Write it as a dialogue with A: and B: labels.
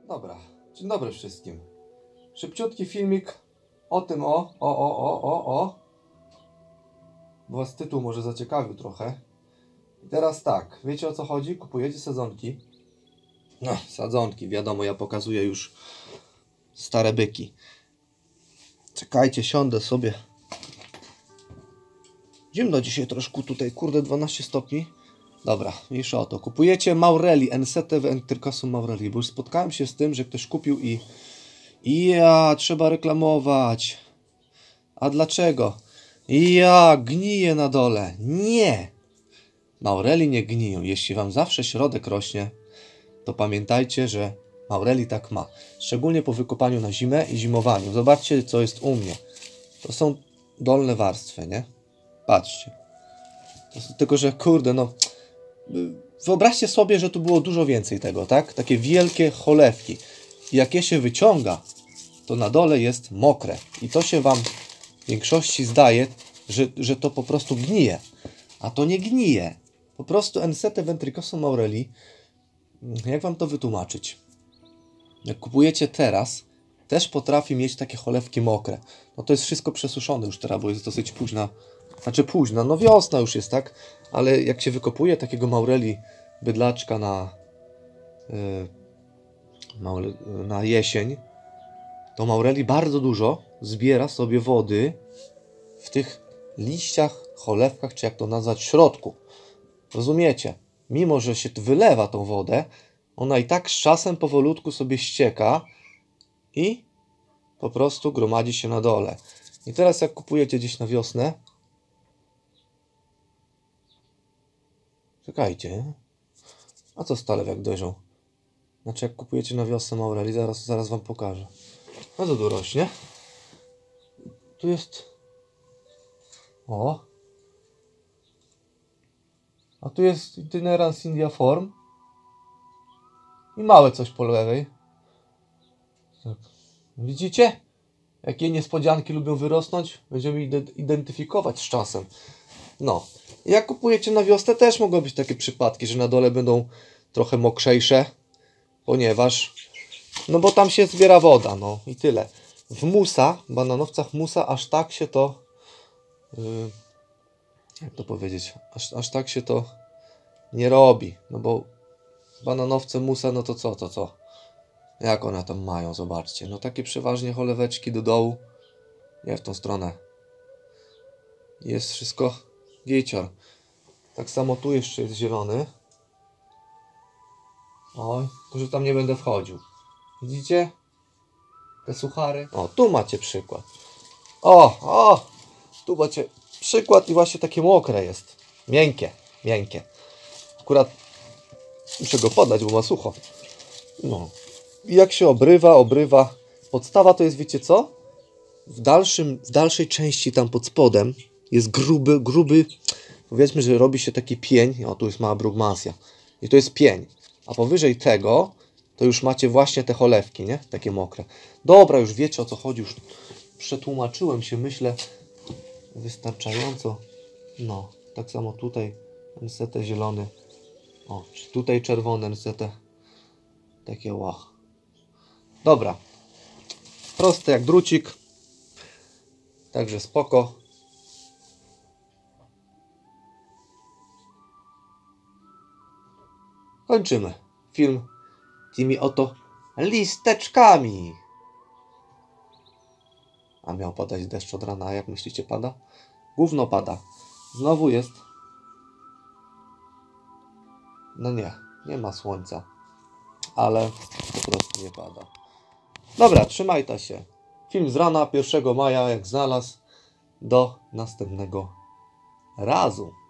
A: Dobra, dzień dobry wszystkim. Szybciutki filmik o tym bo was tytuł może zaciekawił trochę. I teraz tak, wiecie o co chodzi? Kupujecie sadzonki. No, sadzonki, wiadomo, ja pokazuję już stare byki. Czekajcie, siądę sobie. Zimno dzisiaj troszkę tutaj, kurde, 12 stopni. Dobra, mniejsza o to. Kupujecie Maureli, Ensete Ventricosus Maureli, bo już spotkałem się z tym, że ktoś kupił i trzeba reklamować. A dlaczego? Gnije na dole. Nie! Maureli nie gniją. Jeśli wam zawsze środek rośnie, to pamiętajcie, że Maureli tak ma. Szczególnie po wykopaniu na zimę i zimowaniu. Zobaczcie, co jest u mnie. To są dolne warstwy, nie? Patrzcie. Tylko, że kurde, no... Wyobraźcie sobie, że tu było dużo więcej tego, tak? Takie wielkie cholewki. I jak je się wyciąga, to na dole jest mokre. I to się wam w większości zdaje, że to po prostu gnije. A to nie gnije. Po prostu Ensete Ventricosus Maureli, jak wam to wytłumaczyć? Jak kupujecie teraz, też potrafi mieć takie cholewki mokre. No to jest wszystko przesuszone już teraz, bo jest dosyć późna. Znaczy późna, no wiosna już jest, tak? Ale jak się wykopuje takiego Maureli bydlaczka na jesień, to Maureli bardzo dużo zbiera sobie wody w tych liściach, cholewkach, czy jak to nazwać, w środku. Rozumiecie? Mimo że się wylewa tą wodę, ona i tak z czasem powolutku sobie ścieka i po prostu gromadzi się na dole. I teraz jak kupujecie gdzieś na wiosnę, czekajcie, a co stale jak dojrzą? Znaczy jak kupujecie na wiosnę Maureli, zaraz wam pokażę. No to tu rośnie. Tu jest... A tu jest Itinerans Indiaform. I małe coś po lewej. Tak. Widzicie? Jakie niespodzianki lubią wyrosnąć? Będziemy identyfikować z czasem. No. Jak kupujecie na wiosnę, też mogą być takie przypadki, że na dole będą trochę mokrzejsze. Ponieważ... No bo tam się zbiera woda, no i tyle. W bananowcach musa, aż tak się to... jak to powiedzieć? Aż tak się to nie robi. No bo bananowce musa, no to co? Jak one tam mają? Zobaczcie. No takie przeważnie choleweczki do dołu. Nie w tą stronę. Jest wszystko gicior. Tak samo tu jeszcze jest zielony. Oj, to że tam nie będę wchodził. Widzicie? Te suchary. O, tu macie przykład. Tu macie przykład i właśnie takie mokre jest. Miękkie. Akurat muszę go podać, bo ma sucho. No. I jak się obrywa. Podstawa to jest, wiecie co? W dalszej części tam pod spodem jest gruby. Powiedzmy, że robi się taki pień. O, tu jest mała brugmasja. I to jest pień. A powyżej tego to już macie właśnie te cholewki, nie? Takie mokre. Dobra, już wiecie o co chodzi. Już przetłumaczyłem się, myślę, wystarczająco. No, tak samo tutaj Ensete zielony. O, tutaj czerwony Ensete. Takie Dobra. Proste jak drucik. Także spoko. Kończymy film tymi oto listeczkami. A miał padać deszcz od rana, a jak myślicie pada? Gówno pada. Znowu jest... No nie ma słońca. Ale po prostu nie pada. Dobra, trzymajcie się. Film z rana 1 maja, jak znalazł. Do następnego razu.